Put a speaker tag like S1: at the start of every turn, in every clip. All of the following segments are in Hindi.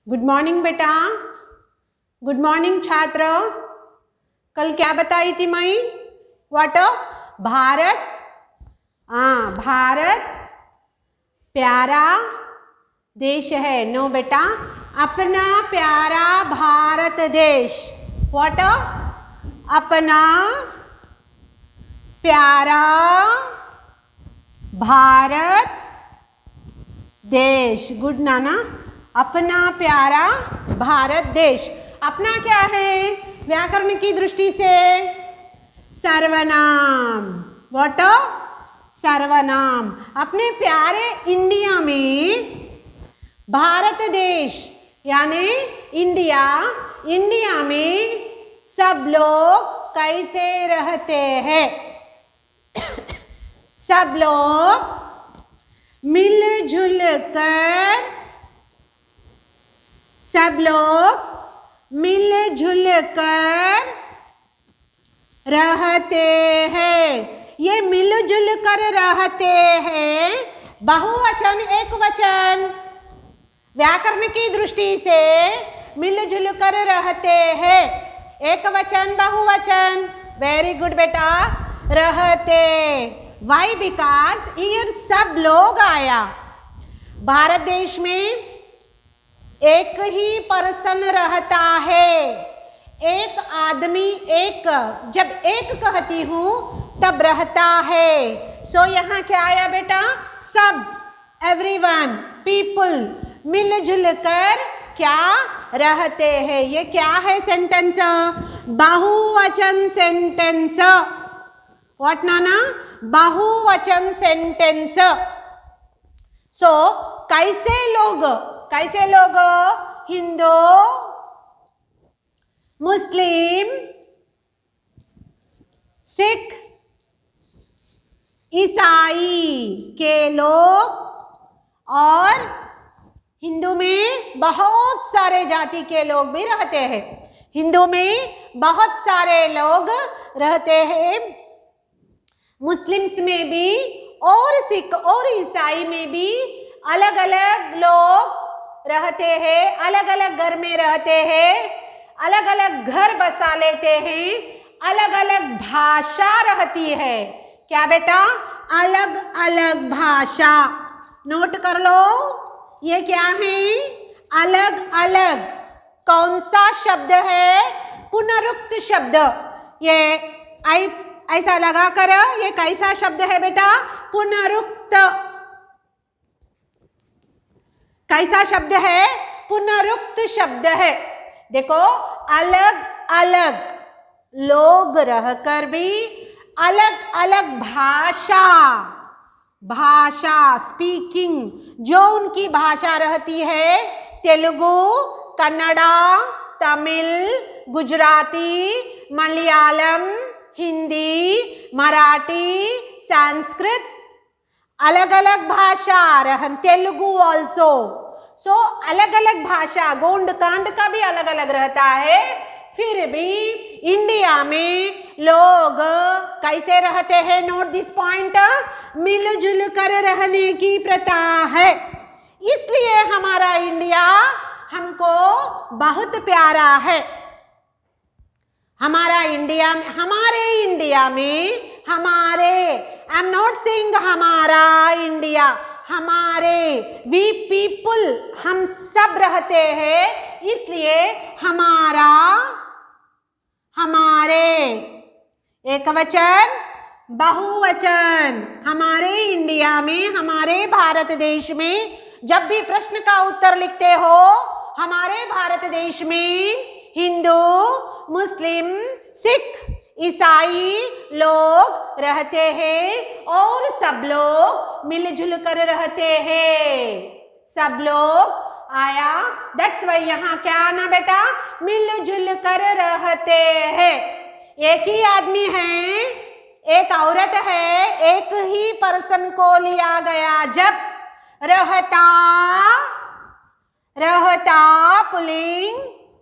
S1: गुड मॉर्निंग बेटा। गुड मॉर्निंग छात्र। कल क्या बताई थी मैं? व्हाट? भारत, भारत प्यारा देश है। नो बेटा, अपना प्यारा भारत देश। व्हाट? अपना प्यारा भारत देश। गुड नाना। अपना प्यारा भारत देश। अपना क्या है व्याकरण की दृष्टि से? सर्वनाम। व्हाट? सर्वनाम। अपने प्यारे इंडिया में भारत देश यानी इंडिया, इंडिया में सब लोग कैसे रहते हैं? सब लोग मिलजुल कर, सब लोग मिलजुल कर रहते हैं। ये मिलजुल कर रहते हैं बहुवचन एक वचन? व्याकरण की दृष्टि से मिलजुल कर रहते हैं एक वचन बहुवचन? वेरी गुड बेटा। रहते। वाई? बिकॉज हियर सब लोग आया। भारत देश में एक ही पर्सन रहता है, एक आदमी। एक जब एक कहती हूं तब रहता है। सो यहाँ क्या आया बेटा? सब, एवरीवन, पीपल मिलजुल कर क्या रहते हैं। ये क्या है सेंटेंस? बहुवचन सेंटेंस। व्हाट नाना? बहुवचन सेंटेंस। सो कैसे लोग, कैसे लोग? हिंदू, मुस्लिम, सिख, ईसाई के लोग, और हिंदू में बहुत सारे जाति के लोग भी रहते हैं। हिंदू में बहुत सारे लोग रहते हैं, मुस्लिम्स में भी, और सिख और ईसाई में भी अलग अलग लोग रहते हैं, अलग अलग घर में रहते हैं, अलग अलग घर बसा लेते हैं, अलग अलग भाषा रहती है। क्या बेटा? अलग अलग भाषा। नोट कर लो, ये क्या है? अलग अलग। कौन सा शब्द है? पुनरुक्त शब्द। ये ऐसा लगा कर, ये कैसा शब्द है बेटा? पुनरुक्त। कैसा शब्द है? पुनरुक्त शब्द है। देखो, अलग अलग लोग रहकर भी अलग अलग भाषा, भाषा स्पीकिंग, जो उनकी भाषा रहती है, तेलुगु, कन्नड़ा, तमिल, गुजराती, मलयालम, हिंदी, मराठी, संस्कृत, अलग अलग भाषा रहन, तेलुगु ऑल्सो। सो अलग अलग भाषा, गोंड कांड का भी अलग अलग रहता है। फिर भी इंडिया में लोग कैसे रहते हैं? Note this point. मिलजुल कर रहने की प्रथा है। इसलिए हमारा इंडिया हमको बहुत प्यारा है। हमारा इंडिया में, हमारे इंडिया में, हमारे, आई एम नॉट सेइंग हमारा इंडिया, हमारे, वी पीपल, हम सब रहते हैं। इसलिए हमारा, हमारे, एक वचन बहुवचन। हमारे इंडिया में, हमारे भारत देश में जब भी प्रश्न का उत्तर लिखते हो, हमारे भारत देश में हिंदू, मुस्लिम, सिख, ईसाई लोग रहते हैं और सब लोग मिलजुल कर रहते हैं। सब लोग आया, दैट्स वाई यहाँ क्या आना बेटा? मिलजुल कर रहते हैं। एक ही आदमी है, एक औरत है, एक ही पर्सन को लिया गया। जब रहता, रहता पुल्लिंग,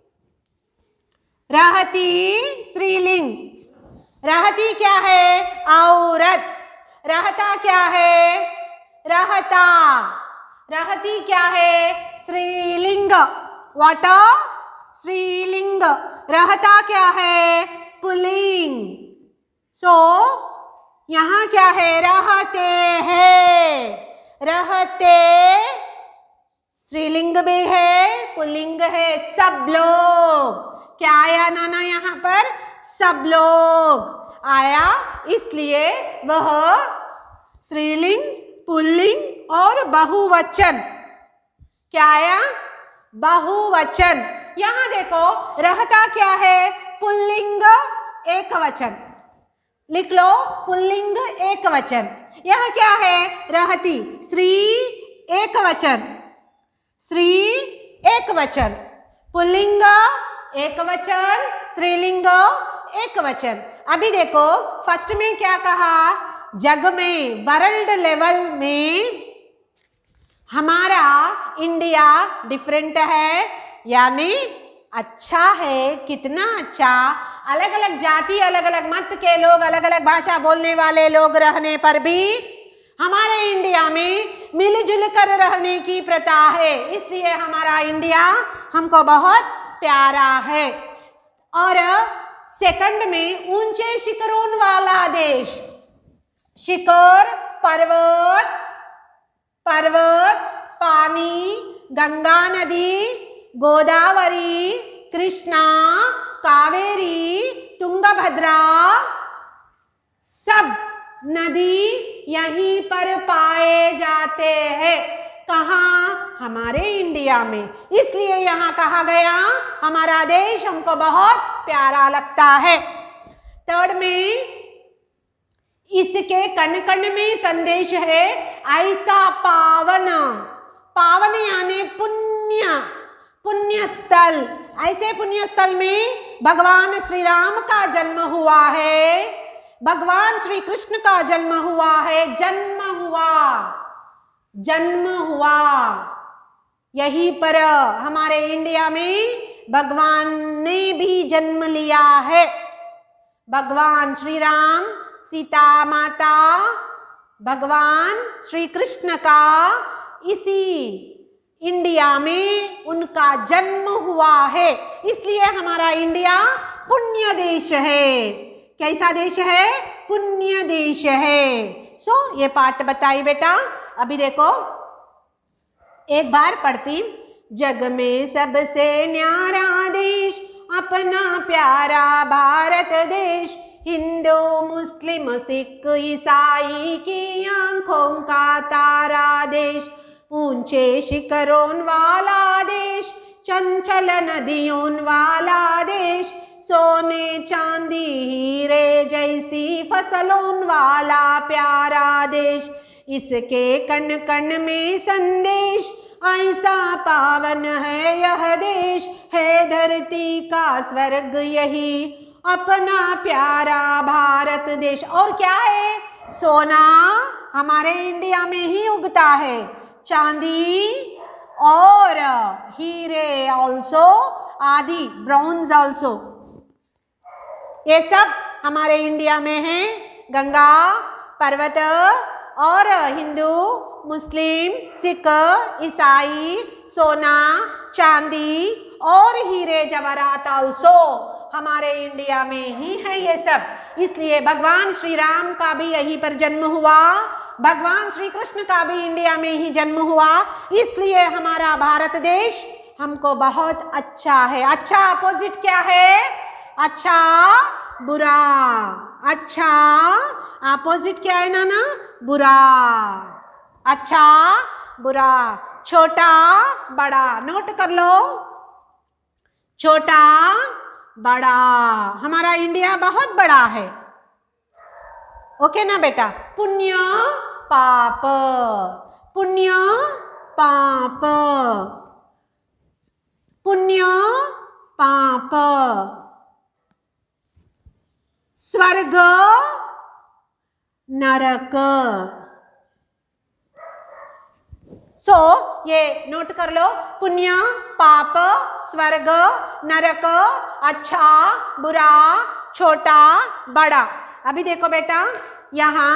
S1: रहती स्त्रीलिंग। रहती क्या है? औरत। रहता क्या है? रहता। रहती क्या है? स्त्रीलिंग। व्हाट? स्त्रीलिंग। रहता क्या है? पुल्लिंग। सो यहाँ क्या है? रहते हैं। रहते स्त्रीलिंग भी है, पुल्लिंग है। सब लोग। क्या आया नाना यहाँ पर? सब लोग आया, इसलिए वह स्त्रीलिंग, पुल्लिंग और बहुवचन। क्या आया? बहुवचन। यहाँ देखो, रहता क्या है? पुल्लिंग एक वचन। लिख लो, पुल्लिंग एक वचन। यह क्या है? रहती स्त्री एक वचन। स्त्री एक वचन, पुल्लिंग एक वचन, स्त्रीलिंग एक वचन। अभी देखो, फर्स्ट में क्या कहा? जग में, वर्ल्ड लेवल में हमारा इंडिया डिफरेंट है, यानी अच्छा है। कितना अच्छा? अलग अलग जाति, अलग अलग मत के लोग, अलग अलग भाषा बोलने वाले लोग रहने पर भी हमारे इंडिया में मिलजुल कर रहने की प्रथा है। इसलिए हमारा इंडिया हमको बहुत प्यारा है। और सेकंड में, ऊंचे शिखरों वाला देश। शिखर पर्वत, पर्वत, पानी, गंगा नदी, गोदावरी, कृष्णा, कावेरी, तुंगभद्रा, सब नदी यहीं पर पाए जाते हैं। कहाँ? हमारे इंडिया में। इसलिए यहाँ कहा गया हमारा देश हमको बहुत प्यारा लगता है। थर्ड में, इसके कण कण में संदेश है। ऐसा पावन, पावन यानी पुण्य, पुण्य स्थल। ऐसे पुण्य स्थल में भगवान श्री राम का जन्म हुआ है, भगवान श्री कृष्ण का जन्म हुआ है। जन्म हुआ, जन्म हुआ यहीं पर हमारे इंडिया में भगवान ने भी जन्म लिया है। भगवान श्री राम, सीता माता, भगवान श्री कृष्ण का इसी इंडिया में उनका जन्म हुआ है। इसलिए हमारा इंडिया पुण्य देश है। कैसा देश है? पुण्य देश है। सो ये पाठ बताई बेटा। अभी देखो, एक बार पढ़ती। जग में सबसे न्यारा देश अपना प्यारा भारत देश। हिंदू, मुस्लिम, सिख, ईसाई की आंखों का तारा देश। ऊंचे शिखरों वाला देश, चंचल नदियों वाला देश। सोने चांदी हीरे जैसी फसलों वाला प्यारा देश। इसके कण कण में संदेश, ऐसा पावन है यह देश। है धरती का स्वर्ग यही अपना प्यारा भारत देश। और क्या है? सोना हमारे इंडिया में ही उगता है, चांदी और हीरे ऑल्सो, आदि ब्रॉन्ज ऑल्सो, ये सब हमारे इंडिया में है। गंगा पर्वत और हिंदू, मुस्लिम, सिख, ईसाई, सोना, चांदी और हीरे जवाहरात ऑल्सो हमारे इंडिया में ही है ये सब। इसलिए भगवान श्री राम का भी यहीं पर जन्म हुआ, भगवान श्री कृष्ण का भी इंडिया में ही जन्म हुआ। इसलिए हमारा भारत देश हमको बहुत अच्छा है। अच्छा अपोजिट क्या है? अच्छा बुरा। अच्छा अपोजिट क्या है नाना? बुरा। अच्छा बुरा। छोटा बड़ा, नोट कर लो। छोटा बड़ा, हमारा इंडिया बहुत बड़ा है। ओके ना बेटा? पुण्य पाप, पुण्य पाप, पुण्य पाप, स्वर्ग नरक। सो ये नोट कर लो। पुण्य, पाप, स्वर्ग, नरक, अच्छा, बुरा, छोटा, बड़ा। अभी देखो बेटा, यहाँ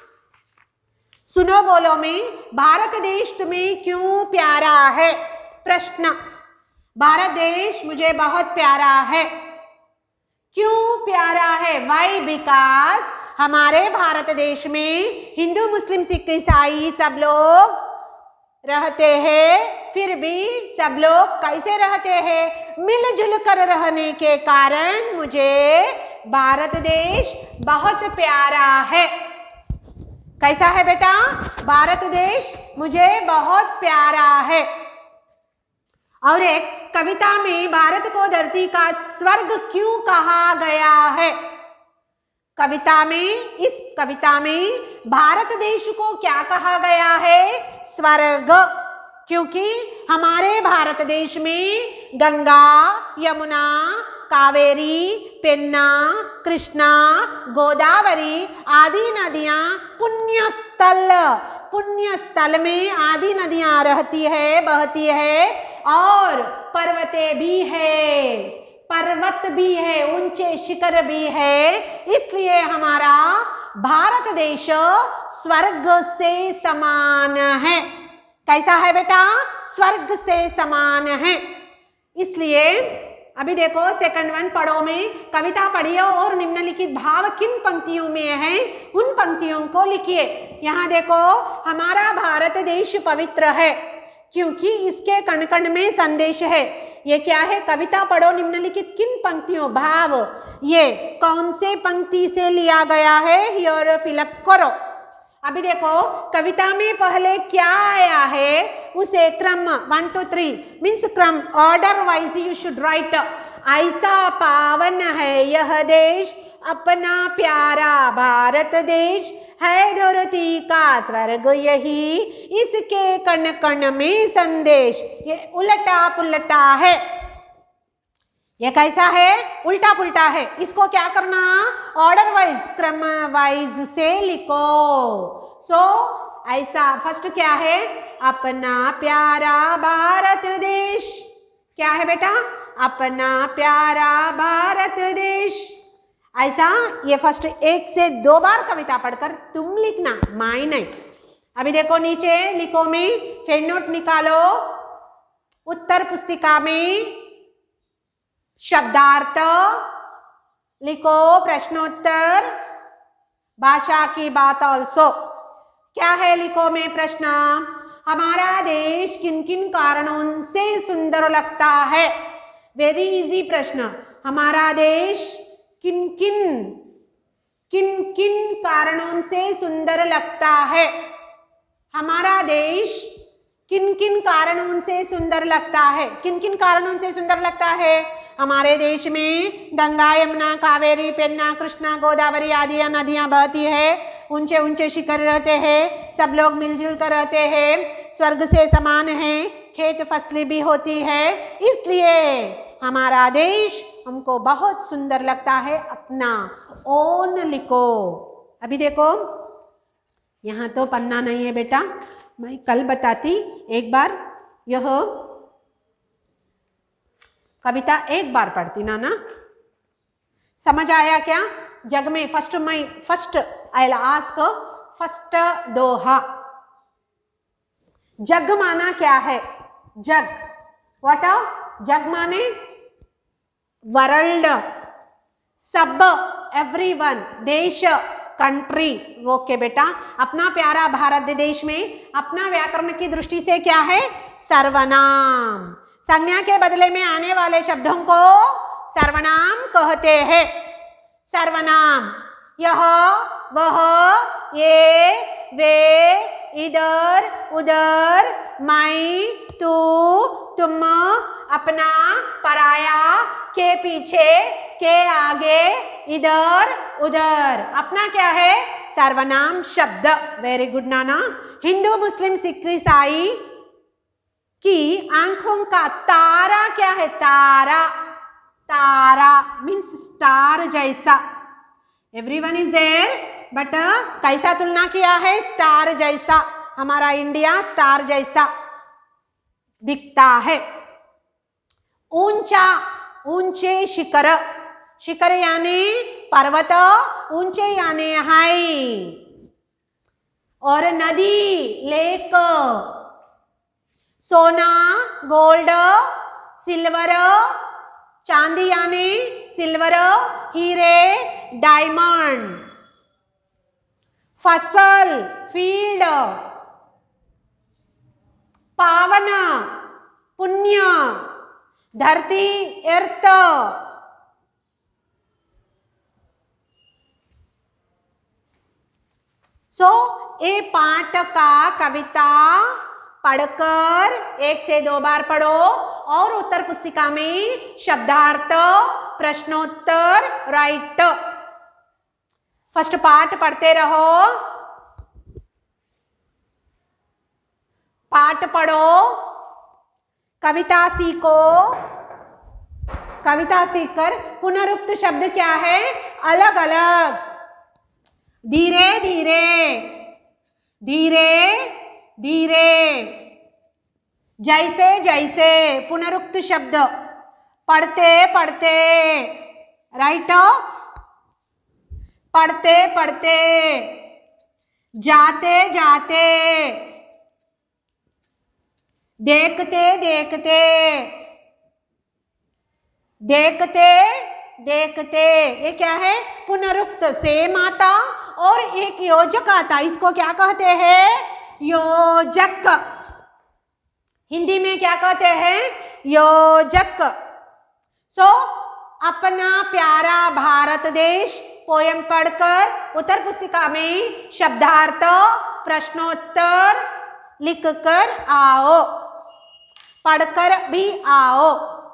S1: सुनो बोलो में भारत देश तुम्हें क्यों प्यारा है? प्रश्न। भारत देश मुझे बहुत प्यारा है। क्यों प्यारा है? वाई? बिकॉज हमारे भारत देश में हिंदू मुस्लिम सिख ईसाई सब लोग रहते हैं। फिर भी सब लोग कैसे रहते हैं? मिलजुल कर रहने के कारण मुझे भारत देश बहुत प्यारा है। कैसा है बेटा? भारत देश मुझे बहुत प्यारा है। और एक कविता में भारत को धरती का स्वर्ग क्यों कहा गया है? कविता में, इस कविता में भारत देश को क्या कहा गया है? स्वर्ग। क्योंकि हमारे भारत देश में गंगा, यमुना, कावेरी, पेन्ना, कृष्णा, गोदावरी आदि नदियां पुण्य स्थल में आदि नदियां रहती है, बहती है। और पर्वतें भी है, पर्वत भी है, ऊंचे शिखर भी है। इसलिए हमारा भारत देश स्वर्ग से समान है। कैसा है बेटा? स्वर्ग से समान है। इसलिए अभी देखो सेकंड वन पढ़ो में कविता पढ़िए और निम्नलिखित भाव किन पंक्तियों में है उन पंक्तियों को लिखिए। यहाँ देखो, हमारा भारत देश पवित्र है क्योंकि इसके कण कण में संदेश है। ये क्या है? कविता पढ़ो, निम्नलिखित किन पंक्तियों, भाव ये कौन से पंक्ति से लिया गया है, हियर फिलअप करो। अभी देखो कविता में पहले क्या आया है उसे क्रम 1 to 3 मीन्स क्रम order wise you should write. ऐसा पावन है यह देश, अपना प्यारा भारत देश, है धरती का स्वर्ग यही, इसके कण कण में संदेश। ये उल्टा पुल्टा है। ये कैसा है? उल्टा पुल्टा है। इसको क्या करना? ऑर्डर वाइज, क्रम वाइज से लिखो। ऐसा फर्स्ट क्या है? अपना प्यारा भारत देश। क्या है बेटा? अपना प्यारा भारत देश। ऐसा ये फर्स्ट 1 से 2 बार कविता पढ़कर तुम लिखना, माई नहीं। अभी देखो नीचे लिखो में पेन नोट निकालो। उत्तर पुस्तिका में शब्दार्थ लिखो, प्रश्नोत्तर, भाषा की बात ऑल्सो। क्या है लिखो में प्रश्न? हमारा देश किन किन कारणों से सुंदर लगता है? वेरी इजी प्रश्न। हमारा देश किन किन कारणों से सुंदर लगता है? हमारा देश किन किन कारणों से सुंदर लगता है? किन किन कारणों से सुंदर लगता है? हमारे देश में गंगा, यमुना, कावेरी, पेन्ना, कृष्णा, गोदावरी आदि नदियां बहती है, ऊंचे ऊंचे शिखर रहते हैं, सब लोग मिलजुल कर रहते हैं, स्वर्ग से समान है, खेत फसली भी होती है। इसलिए हमारा देश हमको बहुत सुंदर लगता है। अपना ओन लिखो। अभी देखो यहाँ तो पन्ना नहीं है बेटा, मैं कल बताती एक बार। यह कविता एक बार पढ़ती ना समझ आया क्या? जग में first I will ask first दोहा। जग माना क्या है? जग, व्हाट? जग माने वर्ल्ड, सब, एवरीवन, देश, कंट्री। ओके बेटा, अपना प्यारा भारत देश में अपना व्याकरण की दृष्टि से क्या है? सर्वनाम। संज्ञा के बदले में आने वाले शब्दों को सर्वनाम कहते हैं। सर्वनाम यह, वह, ये, वे, इधर, उधर, मैं, तू, तुम, अपना, पराया, के पीछे, के आगे, इधर, उधर। अपना क्या है? सर्वनाम शब्द। वेरी गुड नाना। हिंदू, मुस्लिम, सिख, ईसाई की आंखों का तारा क्या है? तारा। तारा मीन्स स्टार जैसा। एवरीवन इज देयर, बट कैसा तुलना किया है? स्टार जैसा। हमारा इंडिया स्टार जैसा दिखता है। ऊंचा, ऊंचे शिखर, शिखर यानी पर्वत, ऊंचे यानी हाई। और नदी, लेक। सोना, गोल्ड, सिल्वर, चांदी यानी सिल्वर, हीरे डायमंड, फसल फील्ड, पावन पुण्य, धरती अर्थ। ये पाठ का कविता पढ़कर 1 से 2 बार पढ़ो और उत्तर पुस्तिका में शब्दार्थ प्रश्नोत्तर राइट। फर्स्ट पाठ पढ़ते रहो, पाठ पढ़ो, कविता सीखो, कविता सीखकर पुनरुक्त शब्द क्या है, अलग अलग, धीरे धीरे, धीरे धीरे, जैसे जैसे, पुनरुक्त शब्द पढ़ते पढ़ते राइट, पढ़ते पढ़ते, जाते जाते, देखते देखते, देखते देखते, ये क्या है, पुनरुक्त सेम आता और एक योजक आता, इसको क्या कहते हैं, योजक। हिंदी में क्या कहते हैं, योजक। अपना प्यारा भारत देश पोयम पढ़कर उत्तर पुस्तिका में शब्दार्थ प्रश्नोत्तर लिखकर आओ, पढ़कर भी आओ।